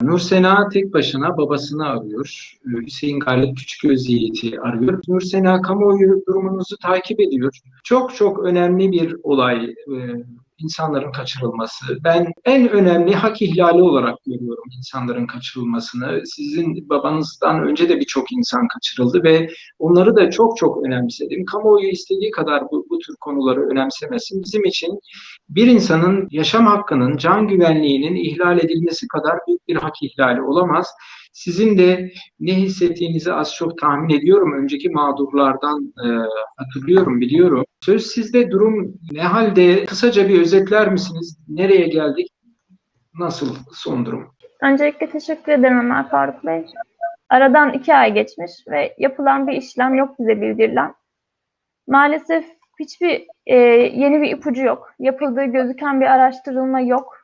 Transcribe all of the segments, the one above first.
Nursena tek başına babasını arıyor. Hüseyin Galip Küçüköz Yiğit'i arıyor. Nursena kamuoyu durumunuzu takip ediyor. Çok çok önemli bir olay, insanların kaçırılması. Ben en önemli hak ihlali olarak görüyorum insanların kaçırılmasını. Sizin babanızdan önce de birçok insan kaçırıldı ve onları da çok çok önemsedim. Kamuoyu istediği kadar bu tür konuları önemsemesin. Bizim için bir insanın yaşam hakkının, can güvenliğinin ihlal edilmesi kadar büyük bir hak ihlali olamaz. Sizin de ne hissettiğinizi az çok tahmin ediyorum. Önceki mağdurlardan hatırlıyorum, biliyorum. Söz sizde, durum ne halde? Kısaca bir özetler misiniz? Nereye geldik? Nasıl son durum? Öncelikle teşekkür ederim Ömer Faruk Bey. Aradan 2 ay geçmiş ve yapılan bir işlem yok bize bildirilen. Maalesef hiçbir yeni bir ipucu yok. Yapıldığı gözüken bir araştırılma yok.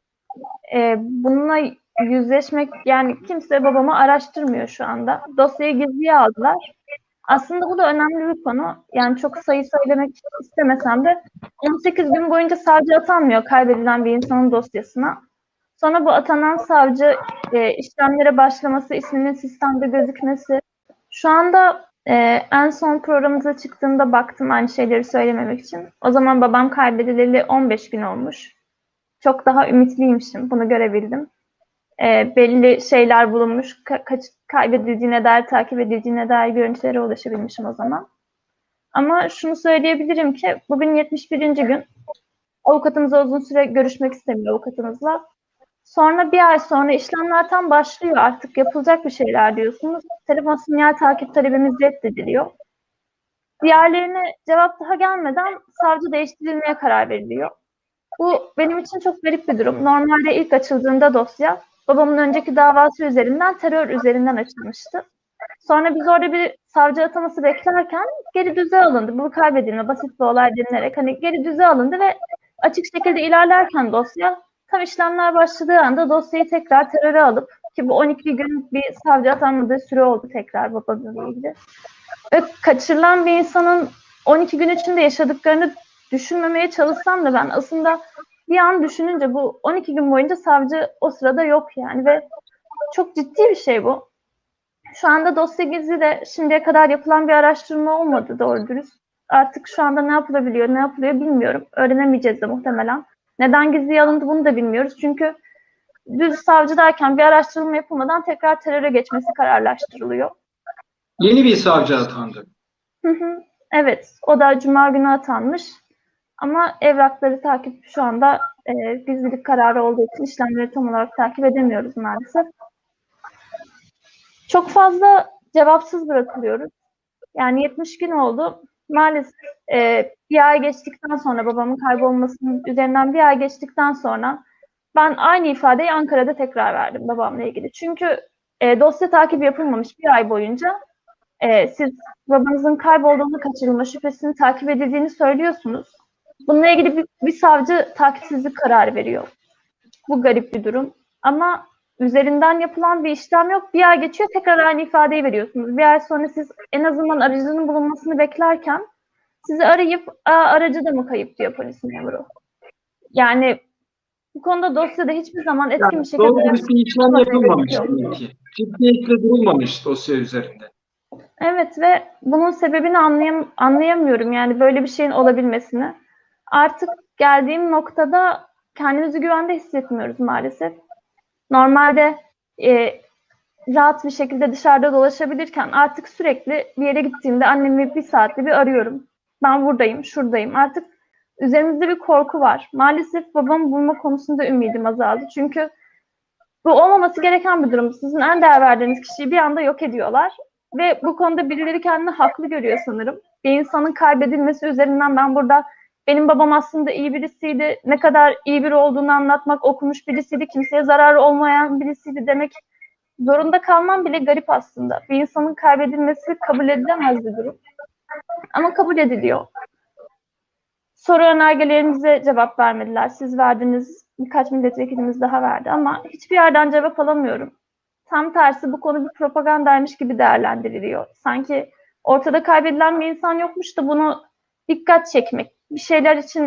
Bununla yüzleşmek, yani kimse babamı araştırmıyor şu anda. Dosyayı gizliye aldılar. Aslında bu da önemli bir konu. Yani çok sayı söylemek istemesem de 18 gün boyunca savcı atanmıyor kaybedilen bir insanın dosyasına. Sonra bu atanan savcı işlemlere başlaması, isminin sistemde gözükmesi. Şu anda en son programımıza çıktığımda baktım aynı şeyleri söylememek için. O zaman babam kaybedileli 15 gün olmuş. Çok daha ümitliymişim, bunu görebildim. Belli şeyler bulunmuş, kaybedildiğine dair, takip edildiğine dair görüntülere ulaşabilmişim o zaman. Ama şunu söyleyebilirim ki bugün 71. gün. Avukatımızla uzun süre görüşmek istemiyor avukatımızla. Sonra bir ay sonra işlemler tam başlıyor. Artık yapılacak bir şeyler diyorsunuz. Telefon sinyal takip talebimiz reddediliyor. Diğerlerine cevap daha gelmeden savcı değiştirilmeye karar veriliyor. Bu benim için çok garip bir durum. Normalde ilk açıldığında dosya babamın önceki davası üzerinden, terör üzerinden açılmıştı. Sonra biz orada bir savcı ataması beklerken geri düze alındı. Bu kaybedilme basit bir olay denilerek hani geri düze alındı ve açık şekilde ilerlerken dosya tam işlemler başladığı anda dosyayı tekrar teröre alıp, ki bu 12 gün bir savcı atanmadığı süre oldu tekrar babamla ilgili. Ve kaçırılan bir insanın 12 gün içinde yaşadıklarını düşünmemeye çalışsam da ben aslında bir an düşününce bu 12 gün boyunca savcı o sırada yok yani ve çok ciddi bir şey bu. Şu anda dosya gizli de şimdiye kadar yapılan bir araştırma olmadı doğru dürüst. Artık şu anda ne yapılabiliyor, ne yapılıyor bilmiyorum. Öğrenemeyeceğiz de muhtemelen. Neden gizliye alındı bunu da bilmiyoruz. Çünkü düz savcı derken bir araştırma yapılmadan tekrar teröre geçmesi kararlaştırılıyor. Yeni bir savcı atandı. Evet, o da Cuma günü atanmış. Ama evrakları takip şu anda gizlilik kararı olduğu için işlemleri tam olarak takip edemiyoruz maalesef. Çok fazla cevapsız bırakılıyoruz. Yani 70 gün oldu. Maalesef bir ay geçtikten sonra, babamın kaybolmasının üzerinden bir ay geçtikten sonra ben aynı ifadeyi Ankara'da tekrar verdim babamla ilgili. Çünkü dosya takibi yapılmamış bir ay boyunca siz babanızın kaybolduğunu, kaçırılma şüphesini takip edildiğini söylüyorsunuz. Bununla ilgili bir savcı takipsizlik kararı veriyor. Bu garip bir durum. Ama üzerinden yapılan bir işlem yok. Bir ay geçiyor, tekrar aynı ifadeyi veriyorsunuz. Bir ay sonra siz en azından aracının bulunmasını beklerken sizi arayıp aracı da mı kayıp diyor polis memuru. Yani bu konuda dosyada hiçbir zaman etkin bir şekilde... Doğru bir işlem yapılmamış demek ki. Ciddiyetle durulmamış dosya üzerinde. Evet ve bunun sebebini anlayamıyorum yani böyle bir şeyin olabilmesini. Artık geldiğim noktada kendimizi güvende hissetmiyoruz maalesef. Normalde rahat bir şekilde dışarıda dolaşabilirken artık sürekli bir yere gittiğimde annemi bir saatte bir arıyorum. Ben buradayım, şuradayım. Artık üzerimizde bir korku var. Maalesef babamı bulma konusunda ümidim azaldı. Çünkü bu olmaması gereken bir durum. Sizin en değer verdiğiniz kişiyi bir anda yok ediyorlar. Ve bu konuda birileri kendini haklı görüyor sanırım. Bir insanın kaybedilmesi üzerinden ben burada benim babam aslında iyi birisiydi, ne kadar iyi biri olduğunu anlatmak, okumuş birisiydi, kimseye zararı olmayan birisiydi demek zorunda kalmam bile garip aslında. Bir insanın kaybedilmesi kabul edilemez bir durum. Ama kabul ediliyor. Soru önergelerimize cevap vermediler. Siz verdiniz, birkaç milletvekilimiz daha verdi ama hiçbir yerden cevap alamıyorum. Tam tersi bu konu bir propagandaymış gibi değerlendiriliyor. Sanki ortada kaybedilen bir insan yokmuş da bunu dikkat çekmek, bir şeyler için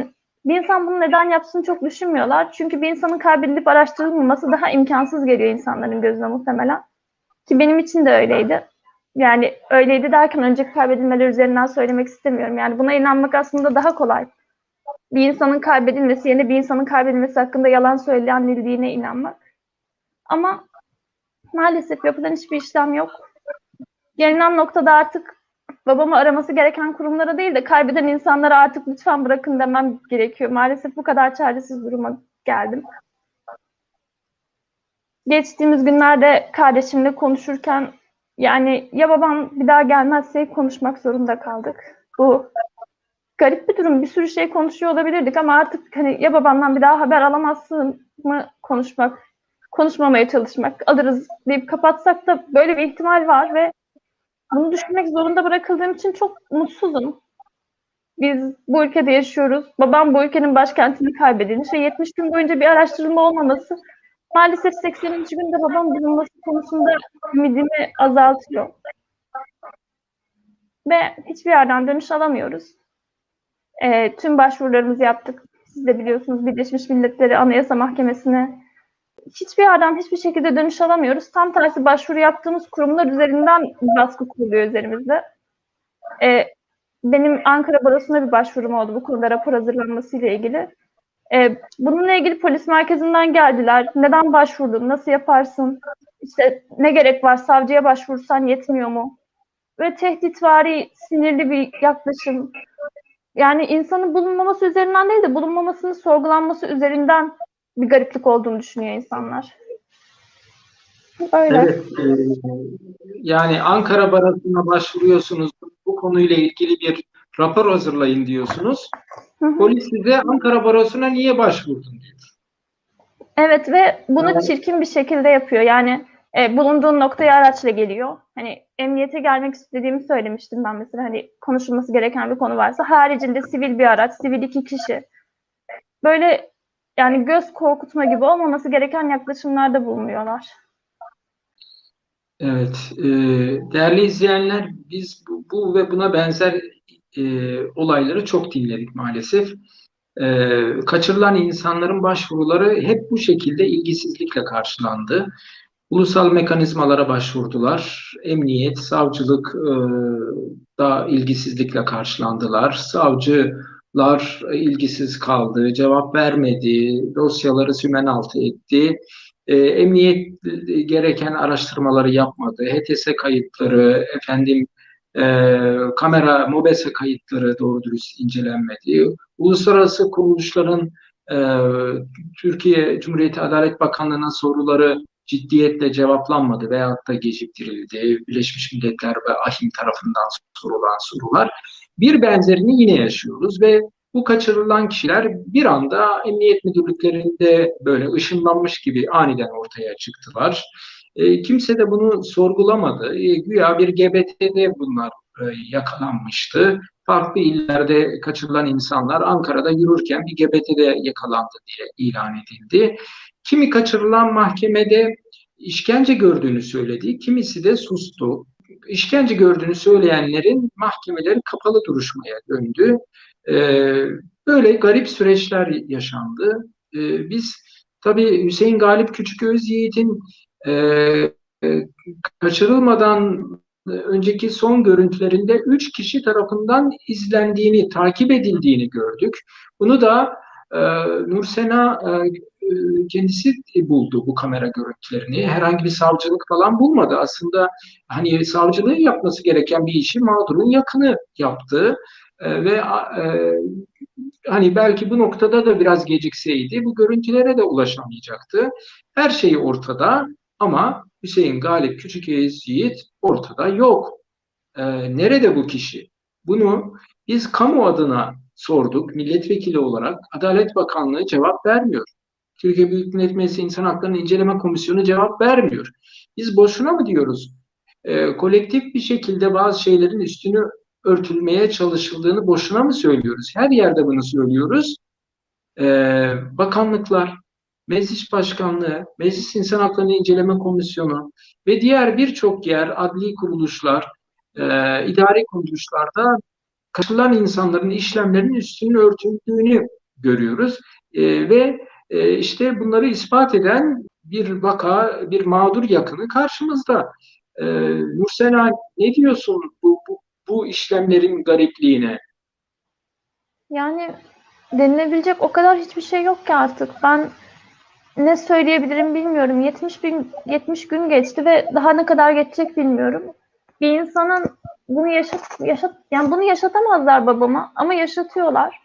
Bir insan bunu neden yapsın çok düşünmüyorlar. Çünkü bir insanın kaybedilip araştırılmaması daha imkansız geliyor insanların gözüne muhtemelen. Ki benim için de öyleydi. Yani öyleydi derken önceki kaybedilmeler üzerinden söylemek istemiyorum. Yani buna inanmak aslında daha kolay. Bir insanın kaybedilmesi yerine bir insanın kaybedilmesi hakkında yalan söylenildiğine inanmak. Ama maalesef yapılan hiçbir işlem yok. Gelinen noktada artık babamı araması gereken kurumlara değil de kaybeden insanlara artık lütfen bırakın demem gerekiyor. Maalesef bu kadar çaresiz duruma geldim. Geçtiğimiz günlerde kardeşimle konuşurken yani ya babam bir daha gelmezse konuşmak zorunda kaldık. Bu garip bir durum. Bir sürü şey konuşuyor olabilirdik ama artık hani ya babamdan bir daha haber alamazsın mı konuşmamaya çalışmak, alırız deyip kapatsak da böyle bir ihtimal var ve bunu düşünmek zorunda bırakıldığım için çok mutsuzum. Biz bu ülkede yaşıyoruz. Babam bu ülkenin başkentini kaybedilmiş ve 70 gün boyunca bir araştırma olmaması maalesef 80. günde babam bulunması konusunda ümidimi azaltıyor. Ve hiçbir yerden dönüş alamıyoruz. Tüm başvurularımızı yaptık. Siz de biliyorsunuz Birleşmiş Milletleri Anayasa Mahkemesi'ne. Hiçbir yerden hiçbir şekilde dönüş alamıyoruz. Tam tersi başvuru yaptığımız kurumlar üzerinden baskı kuruluyor üzerimizde. Benim Ankara Barosu'na bir başvurum oldu bu konuda rapor hazırlanmasıyla ilgili. Bununla ilgili polis merkezinden geldiler. Neden başvurdun? Nasıl yaparsın? İşte ne gerek var? Savcıya başvursan yetmiyor mu? Ve tehditvari, sinirli bir yaklaşım. Yani insanın bulunmaması üzerinden değil de bulunmamasının sorgulanması üzerinden bir gariplik olduğunu düşünüyor insanlar. Öyle. Evet, yani Ankara Barosu'na başvuruyorsunuz, bu konuyla ilgili bir rapor hazırlayın diyorsunuz. Polis size Ankara Barosu'na niye başvurdun diyor. Evet ve bunu çirkin bir şekilde yapıyor. Yani bulunduğun noktaya araçla geliyor. Hani emniyete gelmek istediğimi söylemiştim ben mesela. Hani konuşulması gereken bir konu varsa haricinde sivil bir araç, sivil 2 kişi. Böyle yani göz korkutma gibi olmaması gereken yaklaşımlarda bulunuyorlar. Evet, değerli izleyenler, biz bu ve buna benzer olayları çok dinledik maalesef. Kaçırılan insanların başvuruları hep bu şekilde ilgisizlikle karşılandı. Ulusal mekanizmalara başvurdular. Emniyet, savcılık da ilgisizlikle karşılandılar. Savcılar ilgisiz kaldı, cevap vermedi, dosyaları sümen altı etti. Emniyet gereken araştırmaları yapmadı. HTS kayıtları, kamera, MOBESE kayıtları doğru dürüst incelenmedi. Uluslararası kuruluşların e, Türkiye Cumhuriyeti Adalet Bakanlığı'na soruları ciddiyetle cevaplanmadı veyahut da geciktirildi. Birleşmiş Milletler ve AHİM tarafından sorulan sorular. Bir benzerini yine yaşıyoruz ve bu kaçırılan kişiler bir anda emniyet müdürlüklerinde böyle ışınlanmış gibi aniden ortaya çıktılar. Kimse de bunu sorgulamadı. Güya bir GBT'de bunlar yakalanmıştı. Farklı illerde kaçırılan insanlar Ankara'da yürürken bir GBT'de yakalandı diye ilan edildi. Kimi kaçırılan mahkemede işkence gördüğünü söyledi, kimisi de sustu. İşkence gördüğünü söyleyenlerin mahkemeleri kapalı duruşmaya döndü. Böyle garip süreçler yaşandı. Biz tabii Hüseyin Galip Küçüközyiğit'in kaçırılmadan önceki son görüntülerinde 3 kişi tarafından izlendiğini, takip edildiğini gördük. Bunu da Nursena kendisi buldu bu kamera görüntülerini. Herhangi bir savcılık falan bulmadı. Aslında hani savcılığın yapması gereken bir işi mağdurun yakını yaptı. Ve hani belki bu noktada da biraz gecikseydi bu görüntülere de ulaşamayacaktı. Her şey ortada ama Hüseyin Galip Küçükyiğit ortada yok. Nerede bu kişi? Bunu biz kamu adına sorduk. Milletvekili olarak Adalet Bakanlığı cevap vermiyor. Türkiye Büyük Millet Meclisi İnsan Hakları İnceleme Komisyonu cevap vermiyor. Biz boşuna mı diyoruz? Kolektif bir şekilde bazı şeylerin üstünü örtülmeye çalışıldığını boşuna mı söylüyoruz? Her yerde bunu söylüyoruz. Bakanlıklar, Meclis Başkanlığı, Meclis İnsan Hakları İnceleme Komisyonu ve diğer birçok yer, adli kuruluşlar, idari kuruluşlarda kaçırılan insanların işlemlerinin üstünün örtüldüğünü görüyoruz. Ve işte bunları ispat eden bir vaka, bir mağdur yakını karşımızda. Nursena, ne diyorsun bu işlemlerin garipliğine? Yani denilebilecek o kadar hiçbir şey yok ki artık. Ben ne söyleyebilirim bilmiyorum. 70 gün geçti ve daha ne kadar geçecek bilmiyorum. Bir insanın bunu yani bunu yaşatamazlar babama ama yaşatıyorlar.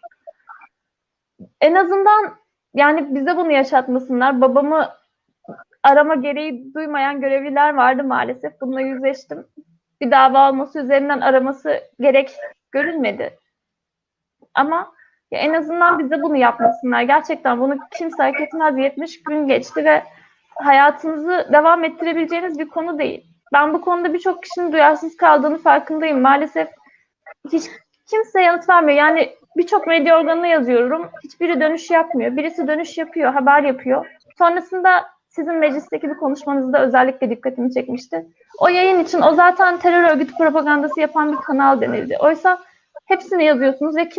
En azından yani bize bunu yaşatmasınlar. Babamı arama gereği duymayan görevliler vardı maalesef. Bununla yüzleştim. Bir dava olması üzerinden araması gerek görülmedi. Ama ya en azından bize bunu yapmasınlar. Gerçekten bunu kimse hak etmez. 70 gün geçti ve hayatınızı devam ettirebileceğiniz bir konu değil. Ben bu konuda birçok kişinin duyarsız kaldığını farkındayım. Maalesef hiç kimse yanıt vermiyor. Yani birçok medya organına yazıyorum. Hiçbiri dönüş yapmıyor. Birisi dönüş yapıyor, haber yapıyor. Sonrasında sizin meclisteki bir konuşmanızda özellikle dikkatimi çekmişti. O yayın için o zaten terör örgütü propagandası yapan bir kanal denildi. Oysa hepsini yazıyorsunuz ve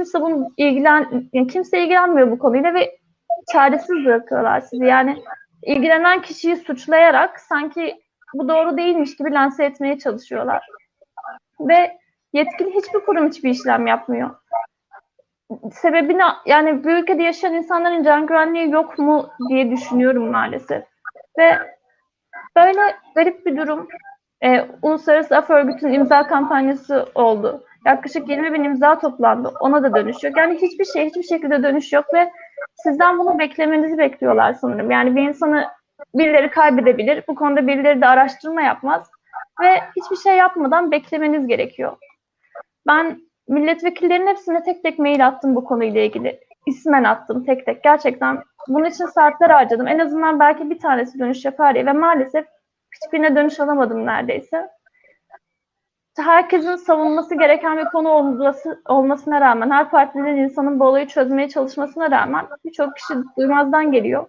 kimse ilgilenmiyor bu konuyla ve çaresiz bırakıyorlar sizi. Yani ilgilenen kişiyi suçlayarak sanki bu doğru değilmiş gibi lanse etmeye çalışıyorlar. Ve yetkili hiçbir kurum hiçbir işlem yapmıyor. Sebebini yani bu ülkede yaşayan insanların can güvenliği yok mu diye düşünüyorum maalesef. Ve böyle garip bir durum. Uluslararası Af Örgütü'nün imza kampanyası oldu. Yaklaşık 20.000 imza toplandı. Ona da dönüş yok. Yani hiçbir şekilde dönüş yok ve sizden bunu beklemenizi bekliyorlar sanırım. Yani bir insanı birileri kaybedebilir. Bu konuda birileri de araştırma yapmaz. Ve hiçbir şey yapmadan beklemeniz gerekiyor. Ben milletvekillerinin hepsine tek tek mail attım bu konuyla ilgili. İsmen attım tek tek. Gerçekten bunun için saatler harcadım. En azından belki bir tanesi dönüş yapar diye ve maalesef hiçbirine dönüş alamadım neredeyse. Herkesin savunması gereken bir konu olmasına rağmen, her partinin insanın bu olayı çözmeye çalışmasına rağmen birçok kişi duymazdan geliyor.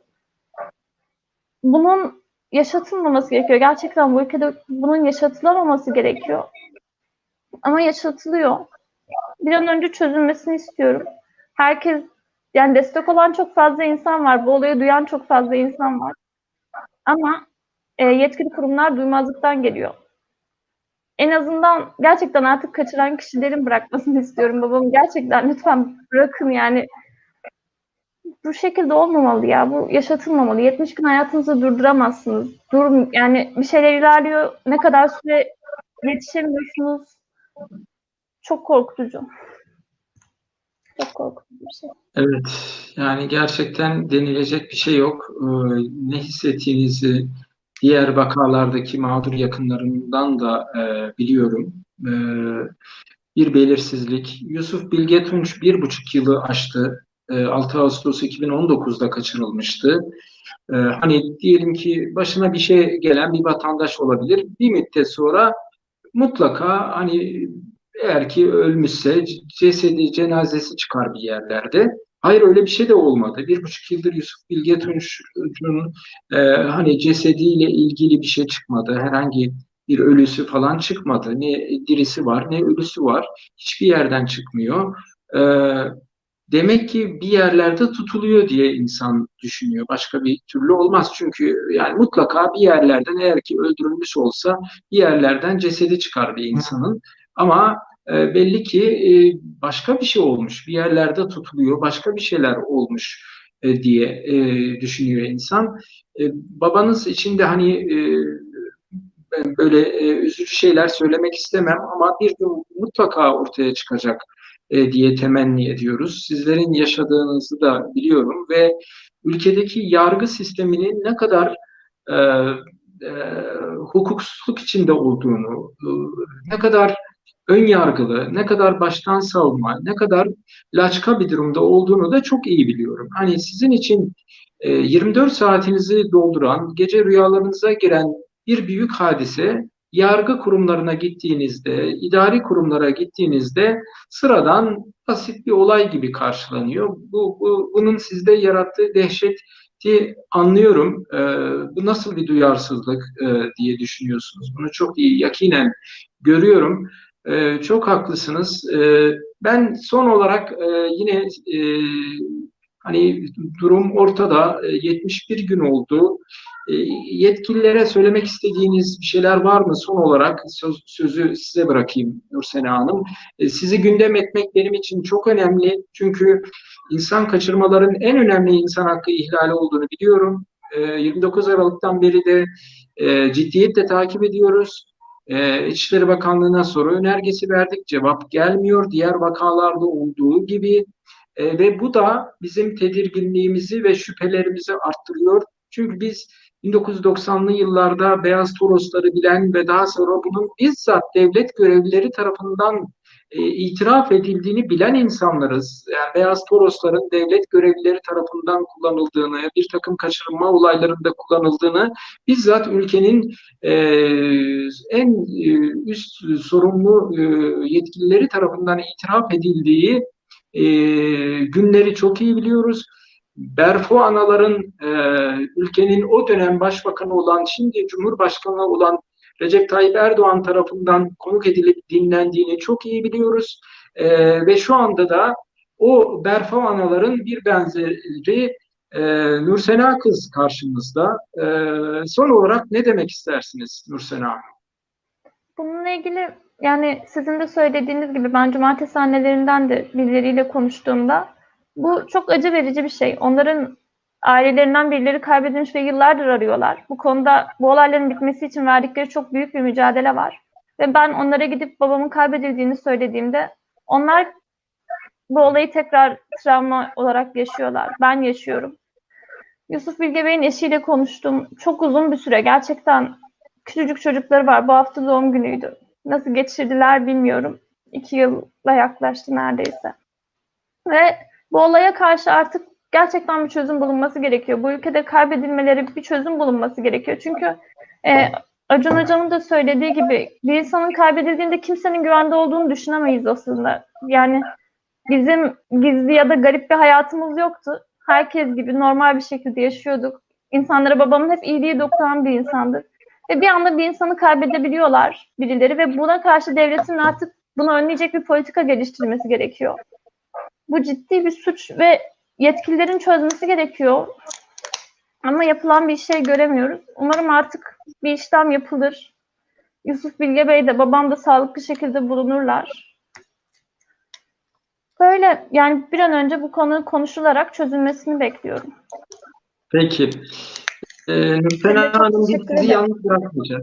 Bunun yaşatılmaması gerekiyor. Gerçekten bu ülkede bunun yaşatılamaması gerekiyor. Ama yaşatılıyor. Bir an önce çözülmesini istiyorum. Herkes, yani destek olan çok fazla insan var. Bu olayı duyan çok fazla insan var. Ama yetkili kurumlar duymazlıktan geliyor. En azından gerçekten artık kaçıran kişilerin bırakmasını istiyorum. Babamı gerçekten lütfen bırakın yani. Bu şekilde olmamalı ya. Bu yaşatılmamalı. 70 gün hayatınızı durduramazsınız. Yani bir şeyler ilerliyor. Ne kadar süre yetişemiyorsunuz. Çok korkutucu. Çok korkutucu bir şey. Evet, yani gerçekten denilecek bir şey yok. Ne hissettiğinizi diğer vakalardaki mağdur yakınlarından da biliyorum. Bir belirsizlik. Yusuf Bilge Tunç 1,5 yılı aştı. 6 Ağustos 2019'da kaçırılmıştı. Hani diyelim ki başına bir şey gelen bir vatandaş olabilir. Bir müddet sonra mutlaka hani eğer ki ölmüşse cesedi, cenazesi çıkar bir yerlerde. Hayır, öyle bir şey de olmadı. 1,5 yıldır Yusuf Bilge Tunç'un hani cesediyle ilgili bir şey çıkmadı. Herhangi bir ölüsü falan çıkmadı. Ne dirisi var ne ölüsü var. Hiçbir yerden çıkmüyor. E, Demek ki bir yerlerde tutuluyor diye insan düşünüyor. Başka bir türlü olmaz. Çünkü yani mutlaka bir yerlerden, eğer ki öldürülmüş olsa, bir yerlerden cesedi çıkar bir insanın. Ama belli ki başka bir şey olmuş. Bir yerlerde tutuluyor. Başka bir şeyler olmuş diye düşünüyor insan. Babanız için de hani ben böyle üzücü şeyler söylemek istemem ama bir gün mutlaka ortaya çıkacak diye temenni ediyoruz. Sizlerin yaşadığınızı da biliyorum ve ülkedeki yargı sisteminin ne kadar e, e, hukuksuzluk içinde olduğunu, ne kadar ön yargılı, ne kadar baştan savma, ne kadar laçka bir durumda olduğunu da çok iyi biliyorum. Hani sizin için 24 saatinizi dolduran, gece rüyalarınıza giren bir büyük hadise, yargı kurumlarına gittiğinizde, idari kurumlara gittiğinizde sıradan basit bir olay gibi karşılanıyor. Bunun sizde yarattığı dehşeti anlıyorum. Bu nasıl bir duyarsızlık diye düşünüyorsunuz. Bunu çok iyi yakinen görüyorum. Çok haklısınız. Ben son olarak yine Hani durum ortada. 71 gün oldu. Yetkililere söylemek istediğiniz bir şeyler var mı? Son olarak sözü size bırakayım Nursena Hanım. Sizi gündem etmek benim için çok önemli. Çünkü insan kaçırmaların en önemli insan hakkı ihlali olduğunu biliyorum. 29 Aralık'tan beri de ciddiyetle takip ediyoruz. İçişleri Bakanlığı'na soru önergesi verdik. Cevap gelmiyor. Diğer vakalarda olduğu gibi. Ve bu da bizim tedirginliğimizi ve şüphelerimizi arttırıyor. Çünkü biz 1990'lı yıllarda beyaz Torosları bilen ve daha sonra bunun bizzat devlet görevlileri tarafından itiraf edildiğini bilen insanlarız. Yani beyaz Torosların devlet görevlileri tarafından kullanıldığını, bir takım kaçırılma olaylarında kullanıldığını bizzat ülkenin e, en üst sorumlu yetkilileri tarafından itiraf edildiği günleri çok iyi biliyoruz. Berfu anaların ülkenin o dönem başbakanı olan, şimdi Cumhurbaşkanı olan Recep Tayyip Erdoğan tarafından konuk edilip dinlendiğini çok iyi biliyoruz. Ve şu anda da o Berfu anaların bir benzeri Nursena kız karşımızda. Son olarak ne demek istersiniz Nursena? Bununla ilgili yani sizin de söylediğiniz gibi ben cumartesi annelerinden de birileriyle konuştuğumda bu çok acı verici bir şey. Onların ailelerinden birileri kaybedilmiş ve yıllardır arıyorlar. Bu konuda bu olayların bitmesi için verdikleri çok büyük bir mücadele var. Ve ben onlara gidip babamın kaybedildiğini söylediğimde onlar bu olayı tekrar travma olarak yaşıyorlar. Ben yaşıyorum. Yusuf Bilge Bey'in eşiyle konuştum. Çok uzun bir süre. Gerçekten küçücük çocukları var. Bu hafta doğum günüydü. Nasıl geçirdiler bilmiyorum. 2 yıla yaklaştı neredeyse. Ve bu olaya karşı artık gerçekten bir çözüm bulunması gerekiyor. Bu ülkede kaybedilmeleri bir çözüm bulunması gerekiyor. Çünkü Acun Hocam'ın da söylediği gibi bir insanın kaybedildiğinde kimsenin güvende olduğunu düşünemeyiz aslında. Yani bizim gizli ya da garip bir hayatımız yoktu. Herkes gibi normal bir şekilde yaşıyorduk. İnsanlara babamın hep iyiliği dokunan bir insandı. Ve bir anda bir insanı kaybedebiliyorlar birileri ve buna karşı devletin artık bunu önleyecek bir politika geliştirmesi gerekiyor. Bu ciddi bir suç ve yetkililerin çözmesi gerekiyor. Ama yapılan bir şey göremiyoruz. Umarım artık bir işlem yapılır. Yusuf Bilge Bey de babam da sağlıklı şekilde bulunurlar. Böyle yani bir an önce bu konu konuşularak çözülmesini bekliyorum. Peki. Nursena Hanım, biz sizi yalnız bırakmayacağız.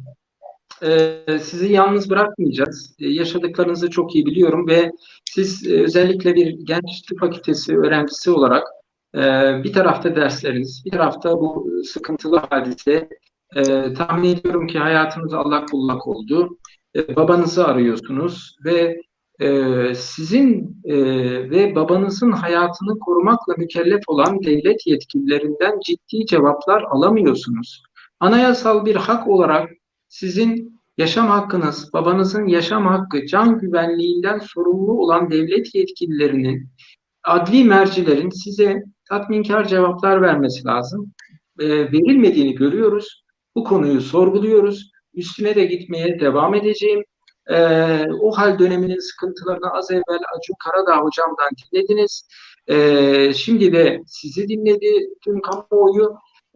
Sizi yalnız bırakmayacağız. Yaşadıklarınızı çok iyi biliyorum ve siz özellikle bir genç tıp fakültesi öğrencisi olarak bir tarafta dersleriniz, bir tarafta bu sıkıntılı hadise. Tahmin ediyorum ki hayatınız allak bullak oldu. Babanızı arıyorsunuz ve sizin ve babanızın hayatını korumakla mükellef olan devlet yetkililerinden ciddi cevaplar alamıyorsunuz. Anayasal bir hak olarak sizin yaşam hakkınız, babanızın yaşam hakkı, can güvenliğinden sorumlu olan devlet yetkililerinin, adli mercilerin size tatminkar cevaplar vermesi lazım. Verilmediğini görüyoruz. Bu konuyu sorguluyoruz. Üstüne de gitmeye devam edeceğim. O hal döneminin sıkıntılarını az evvel Acun Karadağ hocamdan dinlediniz. Şimdi de sizi dinledi tüm kamuoyu.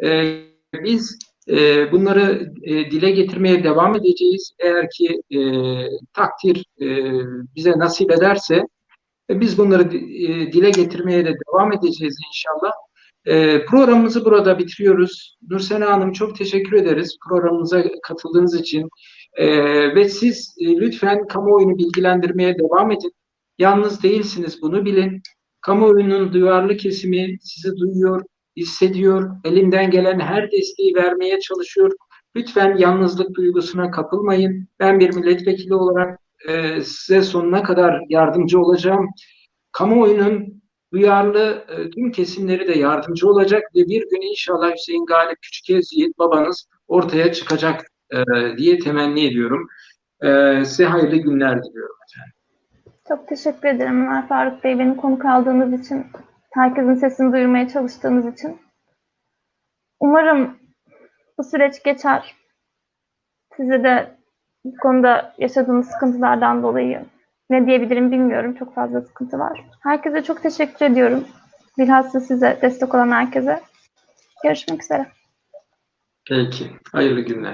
Biz bunları dile getirmeye devam edeceğiz. Eğer ki takdir bize nasip ederse biz bunları dile getirmeye de devam edeceğiz inşallah. Programımızı burada bitiriyoruz. Nursena Hanım, çok teşekkür ederiz programımıza katıldığınız için. Ve siz lütfen kamuoyunu bilgilendirmeye devam edin. Yalnız değilsiniz, bunu bilin. Kamuoyunun duyarlı kesimi sizi duyuyor, hissediyor, elinden gelen her desteği vermeye çalışıyor. Lütfen yalnızlık duygusuna kapılmayın. Ben bir milletvekili olarak size sonuna kadar yardımcı olacağım. Kamuoyunun duyarlı tüm kesimleri de yardımcı olacak ve bir gün inşallah Hüseyin Galip Küçükevziğit babanız ortaya çıkacak diye temenni ediyorum. Size hayırlı günler diliyorum efendim. Çok teşekkür ederim Ömer Faruk Bey. Beni konuk aldığınız için, herkesin sesini duyurmaya çalıştığınız için. Umarım bu süreç geçer. Size de bu konuda yaşadığınız sıkıntılardan dolayı ne diyebilirim bilmiyorum. Çok fazla sıkıntı var. Herkese çok teşekkür ediyorum. Bilhassa size destek olan herkese. Görüşmek üzere. Peki. Hayırlı günler.